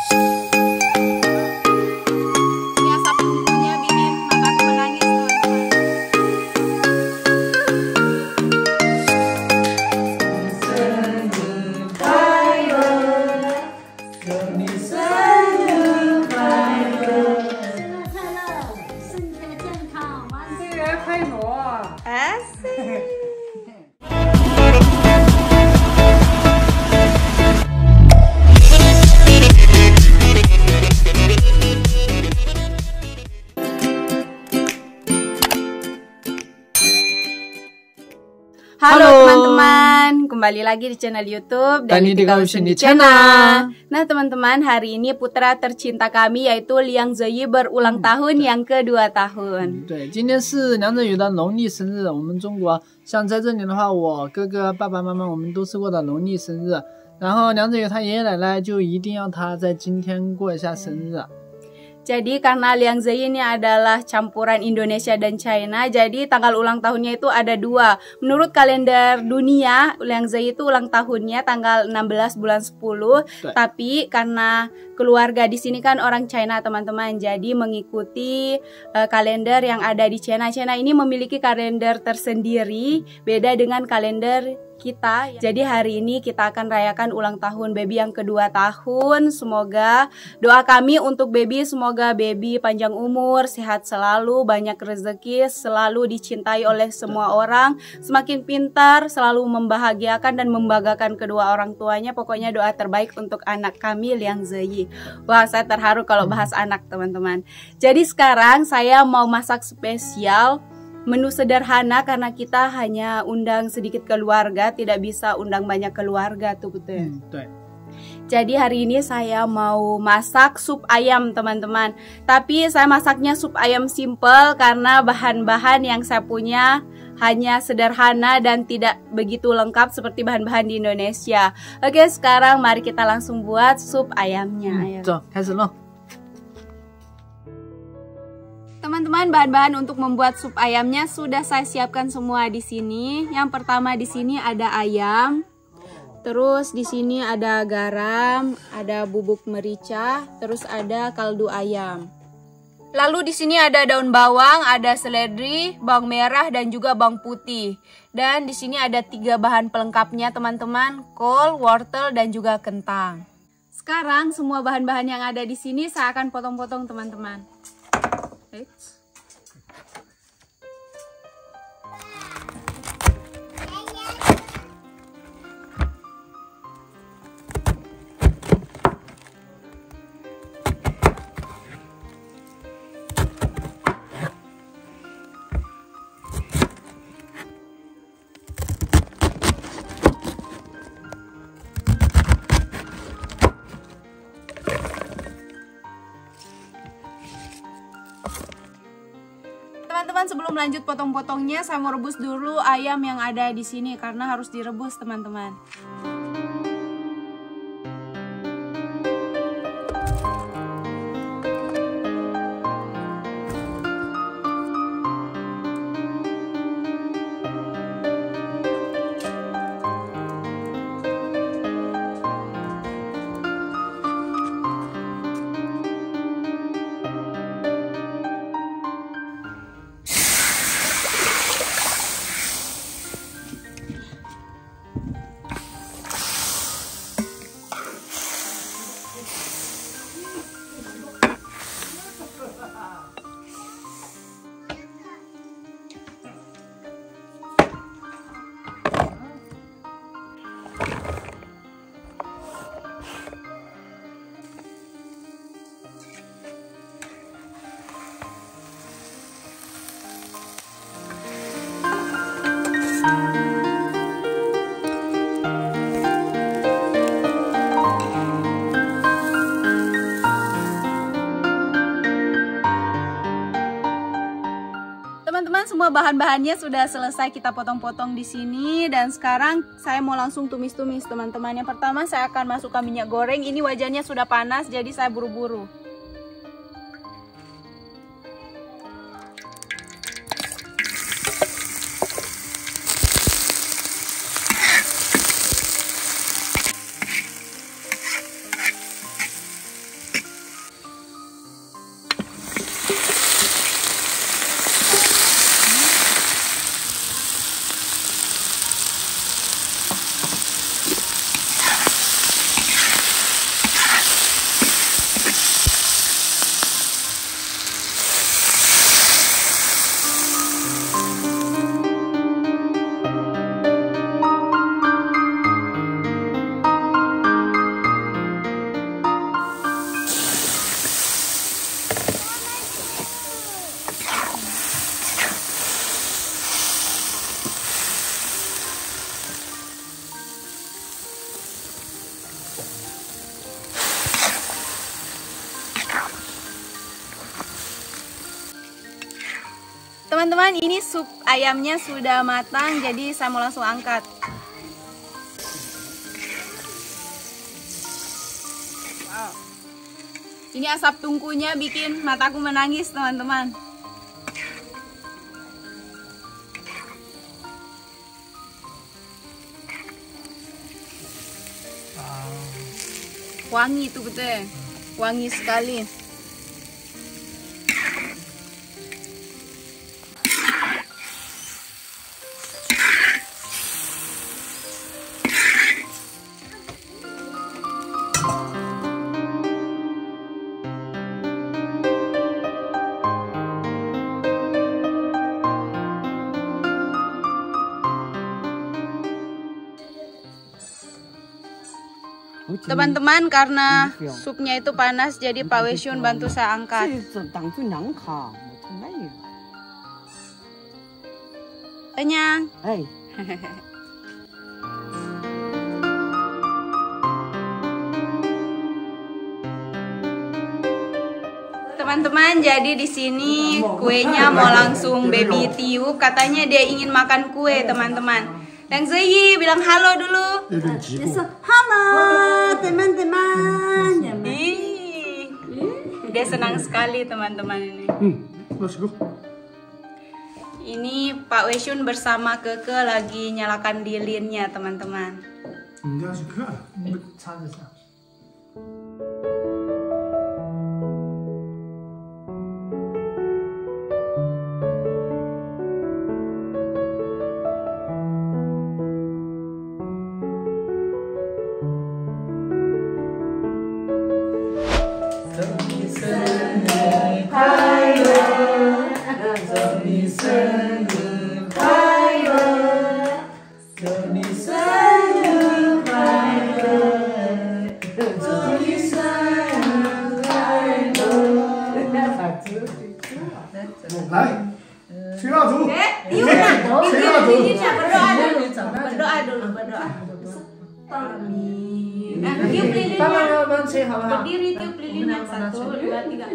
Biasa punggungnya bikin mataku menangis, Asik. Halo teman-teman, kembali lagi di channel YouTube Dani di Kausen di channel. Nah teman-teman, hari ini putra tercinta kami yaitu Liang Zeyi berulang tahun yang kedua tahun. 对，今天是梁振宇的农历生日。我们中国像在这里的话，我哥哥、爸爸妈妈我们都是过的农历生日。然后梁振宇他爷爷奶奶就一定要他在今天过一下生日。 Jadi karena Liang Zeyi ini adalah campuran Indonesia dan China, jadi tanggal ulang tahunnya itu ada dua. Menurut kalender dunia, Liang Zeyi itu ulang tahunnya tanggal 16 bulan 10. Tapi karena keluarga di sini kan orang China teman-teman, jadi mengikuti kalender yang ada di China. China ini memiliki kalender tersendiri, beda dengan kalender kita. Jadi hari ini kita akan rayakan ulang tahun baby yang kedua tahun. Semoga doa kami untuk baby, semoga baby panjang umur, sehat selalu, banyak rezeki, selalu dicintai oleh semua orang, semakin pintar, selalu membahagiakan dan membanggakan kedua orang tuanya. Pokoknya doa terbaik untuk anak kami Liang Zeyi. Wah, saya terharu kalau bahas anak teman-teman. Jadi sekarang saya mau masak spesial menu sederhana karena kita hanya undang sedikit keluarga, tidak bisa undang banyak keluarga tuh betul. Jadi hari ini saya mau masak sup ayam teman-teman. Tapi saya masaknya sup ayam simple karena bahan-bahan yang saya punya hanya sederhana dan tidak begitu lengkap seperti bahan-bahan di Indonesia. Oke, sekarang mari kita langsung buat sup ayamnya. Teman-teman, bahan-bahan untuk membuat sup ayamnya sudah saya siapkan semua di sini. Yang pertama di sini ada ayam. Terus di sini ada garam, ada bubuk merica, terus ada kaldu ayam. Lalu di sini ada daun bawang, ada seledri, bawang merah dan juga bawang putih. Dan di sini ada 3 bahan pelengkapnya teman-teman, kol, wortel dan juga kentang. Sekarang semua bahan-bahan yang ada di sini saya akan potong-potong teman-teman. Teman-teman, sebelum lanjut potong-potongnya, saya mau rebus dulu ayam yang ada di sini karena harus direbus, teman-teman. Teman-teman, semua bahan-bahannya sudah selesai kita potong-potong di sini dan sekarang saya mau langsung tumis-tumis teman-teman. Yang pertama saya akan masukkan minyak goreng. Ini wajannya sudah panas jadi saya buru-buru. teman-teman, ini sup ayamnya sudah matang, jadi saya mau langsung angkat. Wow. Ini asap tungkunya bikin mataku menangis, teman-teman. Wangi tuh betul, wangi sekali. Teman-teman, karena supnya itu panas, jadi Pak Wesyun bantu saya angkat. Kenyang. Teman-teman, jadi di sini kuenya mau langsung baby tiup. Katanya dia ingin makan kue, teman-teman. Liang Ziyi bilang halo dulu. Halo teman-teman. Dia senang sekali, teman-teman ini. Ini Pak Wesyun bersama Keke lagi nyalakan lilinnya, teman-teman. Berdoa dulu. Amin. Tiup lilinnya. Berdiri tiup lilinnya. 1, 2, 3.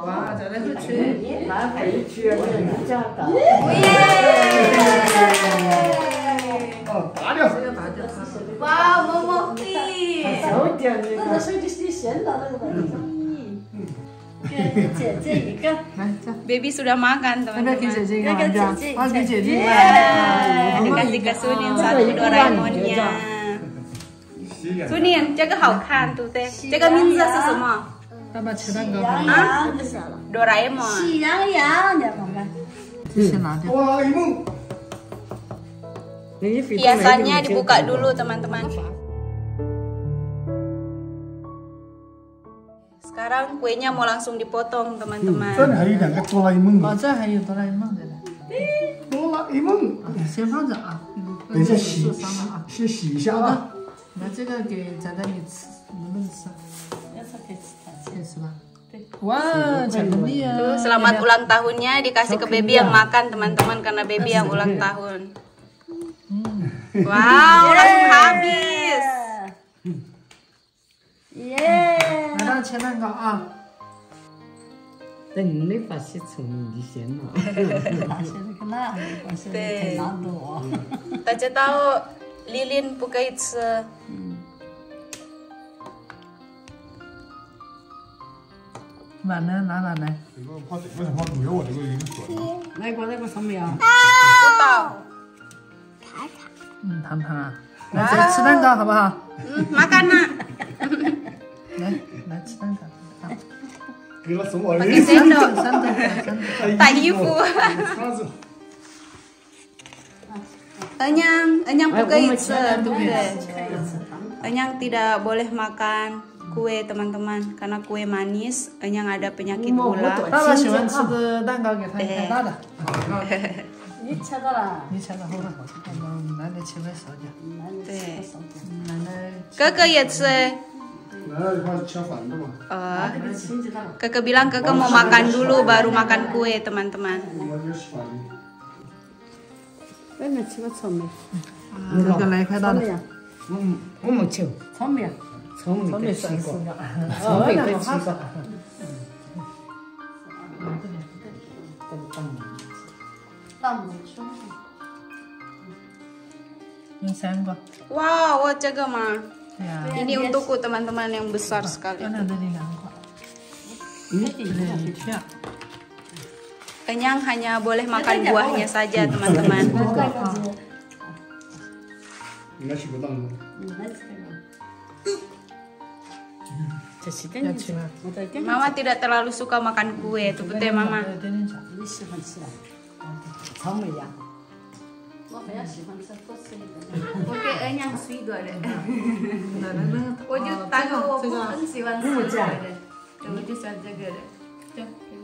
Wow, Momokti. Baby sudah makan, teman-teman. Dikasih ke Sunin satu Doraemonnya. Sunin, 这个好看，对不对？这个名字是什么？ 爸爸吃蛋糕。 啊，哆啦 A 梦。 喜羊羊，你看看。 这先拿掉。 Hiasannya dibuka dulu, teman-teman. Sekarang kuenya mau langsung dipotong, teman-teman. 哦，这还有哆啦 A 梦的呢。 哆啦 A 梦， 先放着啊。 等一下先洗一下啊。 拿这个给仔仔你吃，能不能吃？可以吃吧。Wah, Tuh, selamat ulang tahunnya dikasih ke baby yang makan, teman-teman, karena baby yang ulang tahun. Wow, langsung habis. 来让切蛋糕啊！ 等你没把戏从你先了。 对，大家tahu lilin 不可以吃。 碗呢？拿碗来。 我想放主要我这个有点短。 那个什么呀？ 不到。 糖糖啊，来吃蛋糕好不好 ？makan nak。 来吃蛋糕。 给了什么？ Pakai sendok. 带衣服。Enyang 不可以吃，对不对？Enyang tidak boleh makan kue, teman-teman, karena kue manis. Enyang ada penyakit gula. 爸爸喜欢吃的蛋糕给他太大的。 你切到了？ 你切了好了，奶奶切块少点。 对， 奶奶。 哥哥也吃。 来一块切饭的嘛。 Kakak bilang kakak mau makan dulu baru makan kue, teman-teman. 哥哥来一块大的。 我没吃。 聪明。 聪明的吃过。 聪明的吃过。 三个。 Wow, oh, jaga mah. 对呀， Ini untukku teman-teman yang besar sekali. 刚才这里2块，这里1片。 Kenyang hanya boleh makan buahnya saja teman-teman. 应该是不当的。 这是的， 要吃吗？ Mama tidak terlalu suka makan kue, itu betul Mama. 点点小。 你喜欢吃啊？ 草莓呀。 我比较喜欢吃多吃一点。 Oke, yang sweet ada. 奶奶那个。 我就大概我不很喜欢吃这个的，对，我就喜欢这个的。对。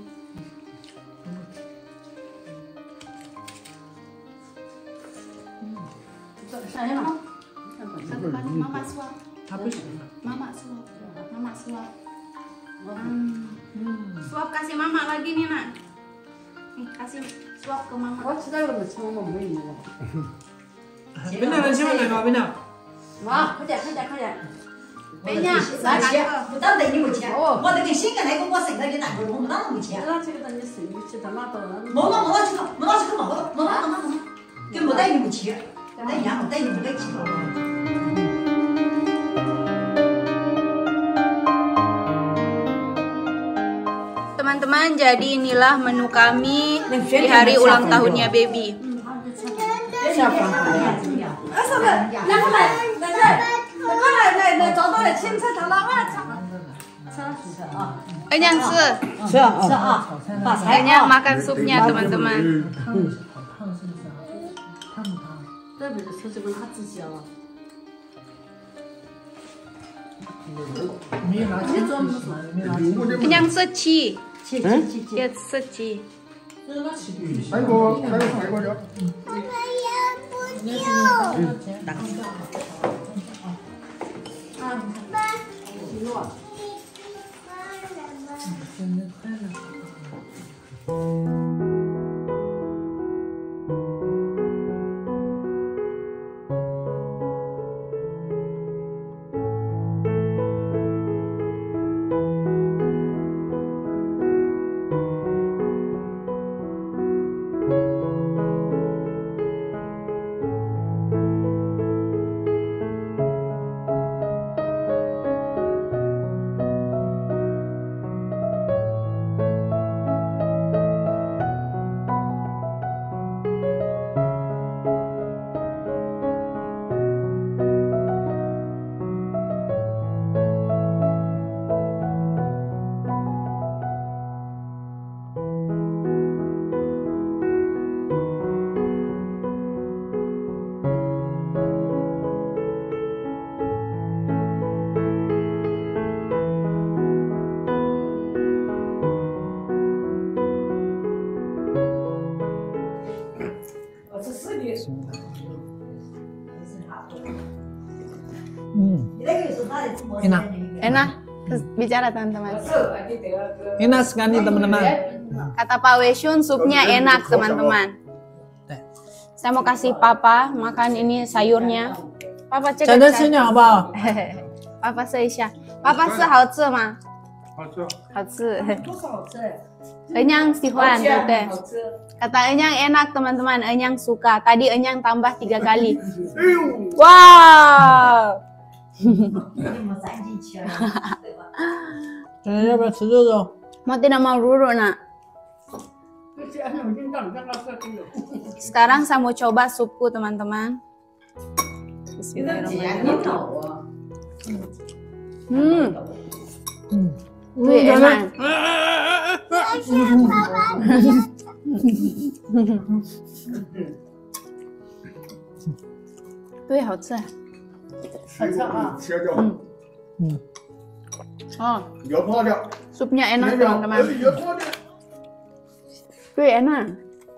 上来吗？ Mama suap, 他不喜欢。 Mama suap, Mama suap. Suap kasih Mama lagi nih nak. Nih kasih suap ke Mama. 我知道了，吃我没有了。 别奶奶千万别搞，别奶。 妈，快点快点快点！ Tehnya, 拿 silakan 钱 ke.， 不当得你没钱，我得给新的那个我剩的给拿回来，我没当没钱， 那这个等你生意去到哪到哪？ 没到这个，没到这个没，就没带你没钱，带一样没带你没给钱。 Teman-teman, jadi inilah menu kami di hari ulang tahunnya baby. 下饭饭呀？啊，是不是？两个来，来，找到了，青菜他拿完吃。吃啊！ Kenyang se, 吃啊吃啊！把菜 kenyang makan supnya teman-teman. 烫是不是？烫不烫？ 这不是说这个他自己啊。 没有拿钱，没拿钱。 Kenyang seci, 去， dia seci. 还有个叫。 生日快乐！ Enak. Enak, terus bicara teman-teman. Enak sekali teman-teman. Kata Pak Wesyun, supnya enak teman-teman. Saya mau kasih Papa makan ini sayurnya. Papa cek. 讲着吃点好不好？ Papa 试一下。Papa 是好吃吗？ 好吃。 好吃。 多少好吃？ Enyang sihuan, tete. Kata Enyang enak teman-teman, Enyang suka. Tadi Enyang tambah 3 kali. Wow. 没塞进去了，对吧？ 要不要吃肉肉？ Mau tidak mau ruru nak? Sekarang saya mau coba supku teman-teman. Bismillahirrahmanirrahim. Wih, enak. Wih, 好吃。 切掉。 Oh, 要泡的。 supnya enak teman-teman. 要泡的。 Wih, enak.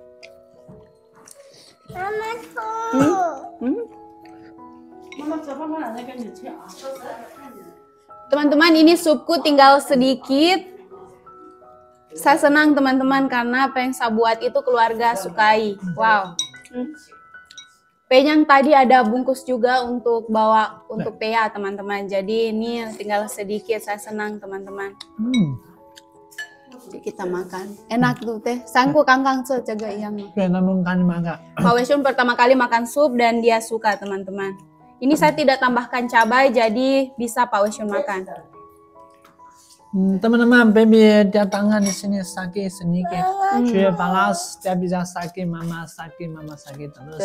Teman-teman, ini supku tinggal sedikit. Saya senang teman-teman karena apa yang saya buat itu keluarga sukai. Wow. Penyang tadi ada bungkus juga untuk bawa untuk Pea teman-teman. Jadi ini tinggal sedikit. Saya senang teman-teman. Jadi kita makan. Enak tuh teh. Sangku kangkang jaga yang. 对，他们赶紧makan. Pak Wesyun pertama kali makan sup dan dia suka teman-teman. Ini saya tidak tambahkan cabai jadi bisa Pak Wesyun makan. Teman-teman, baby dia tangan di sini sakit sedikit. Dia balas, dia bisa sakit, mama sakit terus.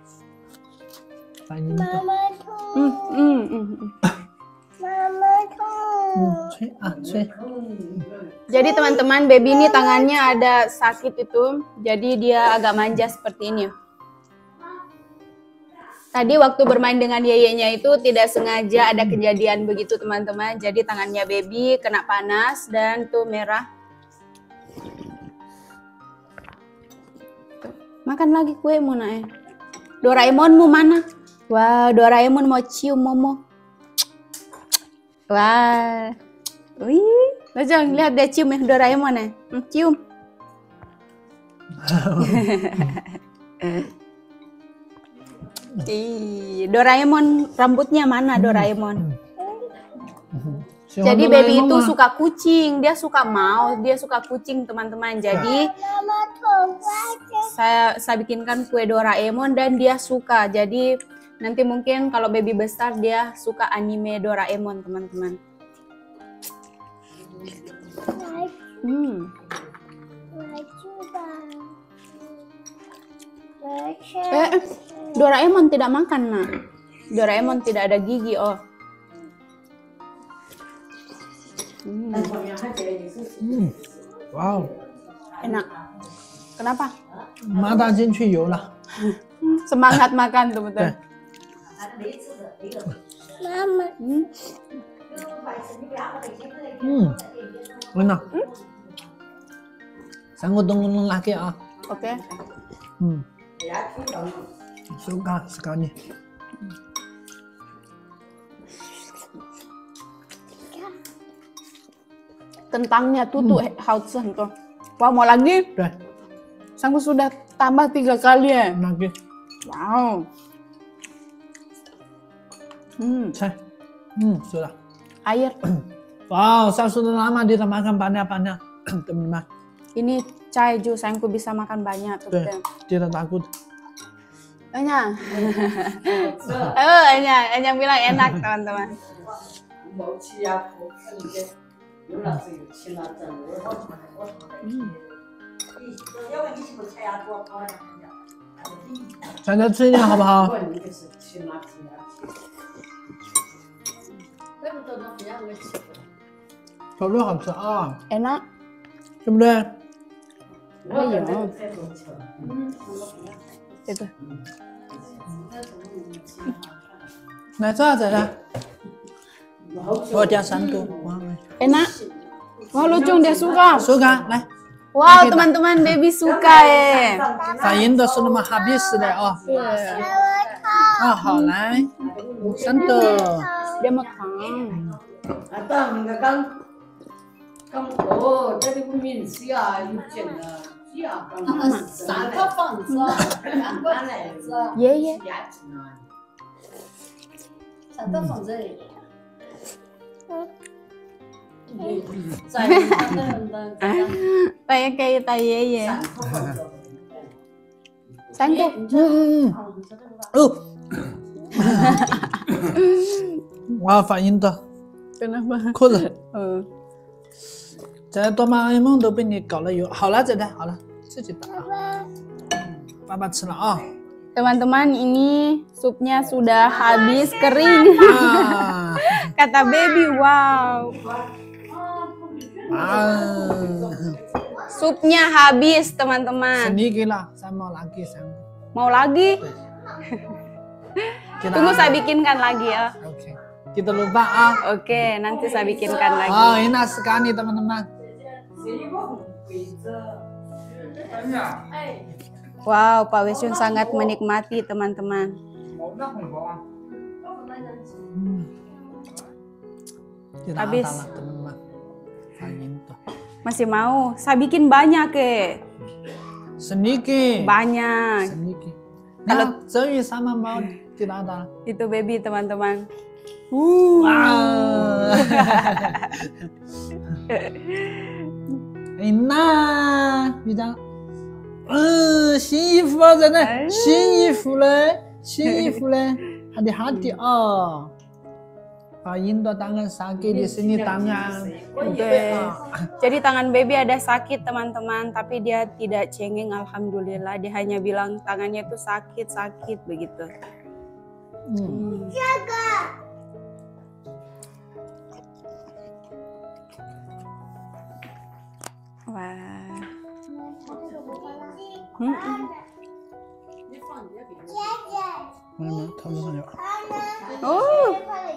Pak Yinto. Cuy. Jadi teman-teman, baby ini tangannya ada sakit itu, jadi dia agak manja seperti ini. Tadi waktu bermain dengan yeyenya itu tidak sengaja ada kejadian begitu teman-teman. Jadi tangannya baby kena panas dan tuh merah. Makan lagi kue mau naik. Doraemonmu mana? Wah, Doraemon mau cium Momo. Wah, wih, lo jangan lihat dia cium ya Doraemon ya, cium. Doraemon rambutnya mana Doraemon? Jadi baby itu suka kucing, dia suka mouse, dia suka kucing teman-teman. Jadi saya bikinkan kue Doraemon dan dia suka. Jadi nanti mungkin kalau baby besar dia suka anime Doraemon teman-teman. Doraemon tidak makan nah. Doraemon tidak ada gigi oh. Wow. Enak. Kenapa? Mata进去油了。 Semangat makan tuh betul. Mama. Enak. Sanggup tunggu lagi ah. Oke. Suka sekali. Kentangnya tuh hausen tuh. Wah mau lagi? Udah. Sanggup sudah tambah 3 kali ya. Lagi. Wow. Cai. Sudah. Air. Wow, saya sudah lama tidak makan banyak-banyak, teman-teman. Ini chai jus, sayangku bisa makan banyak tuh. Tidak takut. Enak. Enak bilang enak teman-teman. Saya吃一点好不好？烤肉好吃啊， Enak. 对不对？ Iya. Itu. 来这仔的，我加3个， Enak. Wah lucu dia suka. suka 来。 Wow teman-teman baby suka ya. 反应的是那么 habis 的哦。啊，好来，3个。 Dia makan. Iya iya. Kayak tayé ya. Sanggup. 哇，反应的， Kenapa? 裤子，这哆啦 A 梦都被你搞了油，好了，仔仔，好了，自己打。爸爸吃了啊。 Teman-teman ini supnya sudah habis kering. Kata baby, wow. Supnya habis teman-teman. Sedikit lah, saya mau lagi, saya. Mau lagi? Tunggu saya bikinkan lagi ya. Oke, kita lupa ah. Oke, nanti saya bikinkan lagi. Oh, enak sekali teman-teman. Wow, Pak Wesyun sangat menikmati teman-teman. Habis. Teman-teman. Masih mau? Saya bikin banyak ke. Sedikit. Banyak. Sedikit. Kalau Zeyu sama mau tidak ada. Itu baby teman-teman. Wow. 哎，那队长，新衣服在那，新衣服嘞，新衣服嘞，hati-hati oh. Pak Indo tangan sakit di sini tangan. Oke. Jadi tangan baby ada sakit teman-teman, tapi dia tidak cengeng alhamdulillah. Dia hanya bilang tangannya tuh sakit begitu. Jaga. Wah. Oh.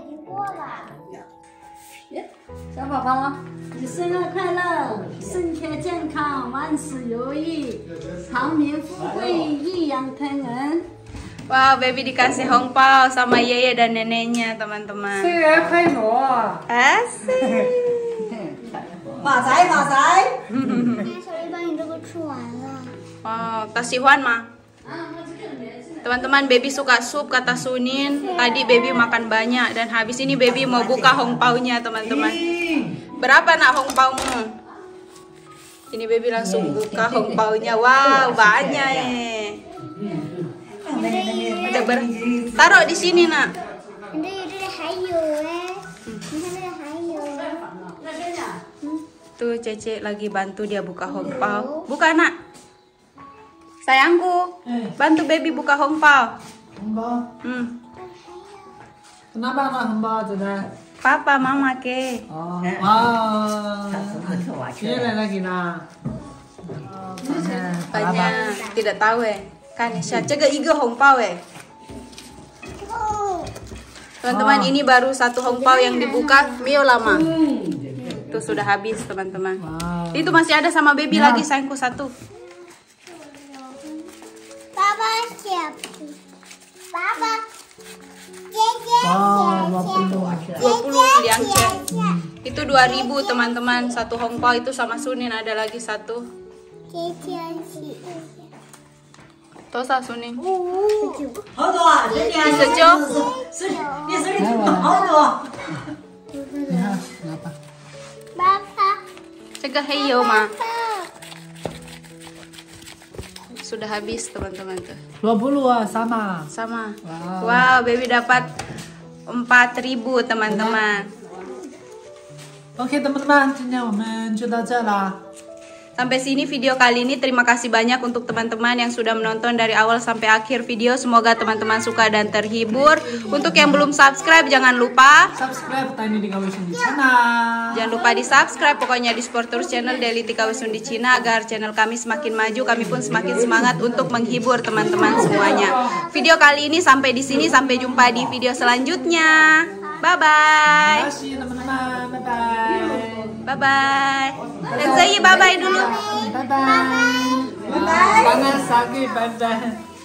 小宝宝，你生日快乐，身体健康，万事如意，长命富贵，益养天人。 Wow, baby dikasih hongpao sama yeye dan neneknya, teman-teman. 生日快乐！ Asik. 发财发财！ 小鱼把你这个吃完了。 Wow, kasihan mah. Teman-teman, baby suka sup kata Sunin. Tadi baby makan banyak dan habis ini baby mau buka hongpaunya, teman-teman. Berapa nak hongpaumu? Ini baby langsung buka hongpaunya. Wow, banyak ya. Taruh di sini nak. Tuh Cece lagi bantu dia buka hongpao. Buka nak. Sayangku, bantu baby buka hongpao. Hongpao? Kenapa anak hongpao sudah? Papa, mama ke. Oh, wow. Ini lagi nak. Banyak. Tidak tahu kan Nisha. Jaga iga hongpao Teman-teman, ini baru satu hongpao yang dibuka. Mio lama. Itu sudah habis teman-teman. Wow. Itu masih ada sama baby lagi, sayangku satu. Papa siapa? Papa. 20 liangce. Itu 2000 teman-teman. Satu hongpao itu sama Sunin ada lagi satu. Tosa Sunin. 好多啊！人家你手里好多。 Kenapa? Papa. Cegah heyo ma. Sudah habis teman-teman tuh. 20 sama. Sama. Wow. Wow, baby dapat 4000 teman-teman. Oke teman-teman, 今天我们就到这啦。 Sampai sini video kali ini. Terima kasih banyak untuk teman-teman yang sudah menonton dari awal sampai akhir video. Semoga teman-teman suka dan terhibur. Untuk yang belum subscribe, jangan lupa Subscribe Tiny Tika Wisnu di channel. Jangan lupa di subscribe pokoknya di Sport Terus channel Daily Tika Wisnu di Cina, agar channel kami semakin maju, kami pun semakin semangat untuk menghibur teman-teman semuanya. Video kali ini sampai di sini, sampai jumpa di video selanjutnya. Bye bye. Terima kasih teman-teman. Bye bye. Bye bye. Dan Zayi bye bye dulu. Bye bye. Tangan sakit, bye bye.